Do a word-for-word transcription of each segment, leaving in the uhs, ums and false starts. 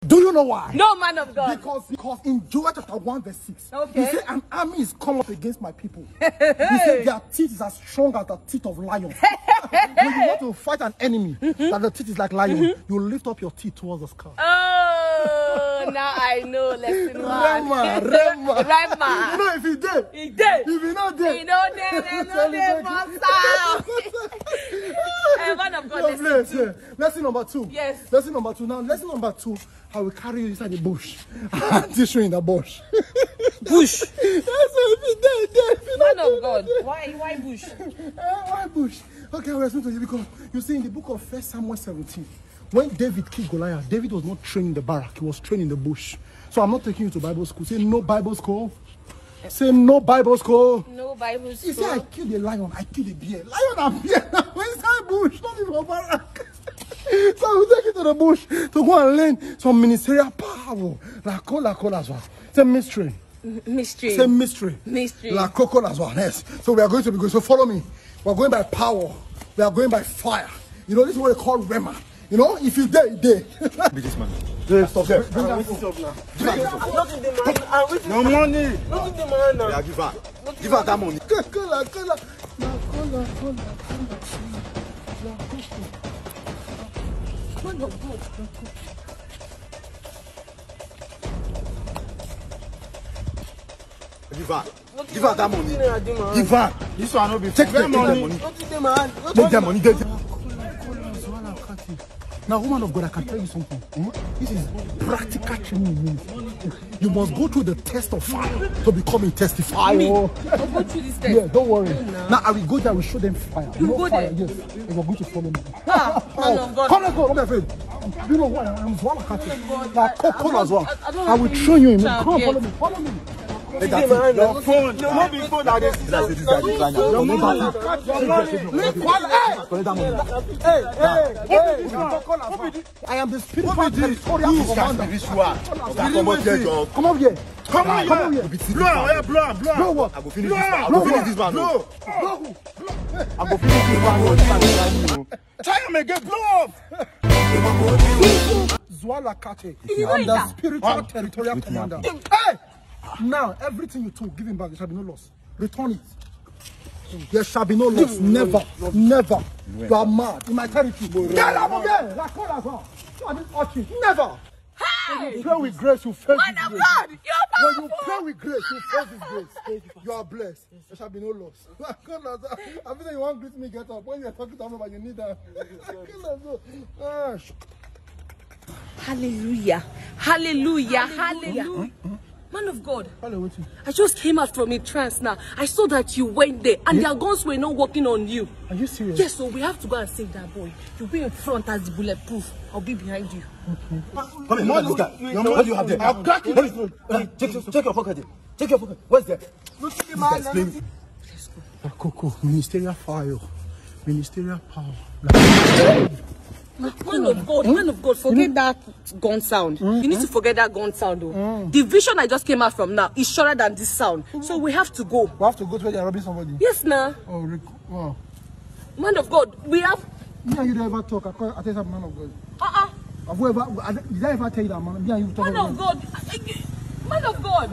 Do you know why? No, man of God. Because, because in Joel chapter one verse six, okay. he said an army is come up against my people. He said their teeth is as strong as the teeth of lions. When you want to fight an enemy, mm-hmm. that the teeth is like lion, mm-hmm. you lift up your teeth towards the sky. Oh, now I know lesson one. Rema, Rema. Rema. You know if he did. He did. If he not dead. He not dead. He not dead. Hey, man of God, lesson place, two. Yeah. Lesson number two. Yes. Lesson number two. Now, lesson number two, I will carry you inside the bush. And teach you in the bush. Bush. That's it. Dead, dead. Man of God. Why, why bush? Uh, why bush? Okay, I'll explain to you because you see in the book of First Samuel seventeen, when David killed Goliath, David was not trained in the barrack, he was trained in the bush. So I'm not taking you to Bible school. Say no Bible school. Say no Bible school. No Bible school. You say I killed a lion, I killed a bear. Lion and bear now inside bush, not in the barrack. So I will take you to the bush to go and learn some ministerial power. La cola cola as well. It's a mystery. Mystery. It's a mystery. Mystery. La coca as well. Yes. So we are going to be going. So follow me. We are going by power. We are going by fire. You know, this is what they call Rema. You know, if you dare, you dare. Be this man. Yes, stop there. Bring that stuff now. Not in the man. I'm waiting. No money. Not in the man now. Yeah, give her. Give her that money. Cola, cola. La cola, cola, cola. Man of God. Give her. Give her that money. Give her. This one will be take the money. money. Take the money. Take the money. Take the money. Now, woman of God, I can tell you something. Eh? This is practical training. You must go through the test of fire to become a testifier. Me? I'll go through this test. Yeah, don't worry. No. Now, I will go there, I will show them fire. You know go fire, there? yes. They are going to follow me. Ah, man of God. Come, let's go. Don't be afraid. You know what? I'm zualakate. Now, come as well. I, I, I will train you in. Come, follow me. Follow me. Hey, that's it. Your phone. No, not the phone that is. That's it. That's it. Your money. Your money. Hey, hey, hey. I am the spiritual territorial commander. Come up here, John. Come up here. Come on, come on here. Blow, yeah, blow, blow. Blow what? I go finish this man. I go finish this man. Blow. Blow. I go finish this man. Try him again. Blow up. Zualakate. I'm the spiritual territorial commander. Hey! Now, everything you took, give him back. There shall be no loss. Return it. There shall be no loss. Never. Never. You are mad. In my territory. Get out of there. Like all as well. You are this urchin. Never. Hey! When you play with grace, you face Man this of grace. God, you're When you play with grace, you face this grace. You are blessed. There shall be no loss. I feel like you want to greet me, get up. When you are talking to me, but you need that. Hallelujah. Hallelujah. Hallelujah. Man of God, I just came out from a trance now. I saw that you went there and yeah. their guns were not working on you. Are you serious? Yes, so we have to go and save that boy. You'll be in front as the bulletproof. I'll be behind you. Okay. Come here, look at that. What do you have there? I'll crack it. Check your, check your pocket there. Check your pocket. What's there? Look at the man. Let's go. Coco, ministerial fire. Ministerial power. Man of God, mm? man of God, forget mm? that gun sound. Mm? You need mm? to forget that gun sound though. Mm. The vision I just came out from now is shorter than this sound. Mm. So we have to go. We have to go to where they're robbing somebody? Yes, now. Oh, wow. Man of God, we have... Me and you don't ever talk. I call, I tell you man of God. Uh-uh. Have we ever, did I ever tell you that, man? Me and you talk man of God. Man of God.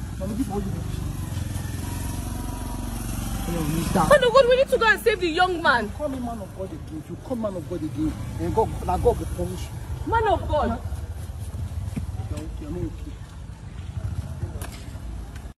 Man of God, we need to go and save the young man. Call me man of God again. If you call man of God again, and God, God will punish you. Man of God. You're not okay.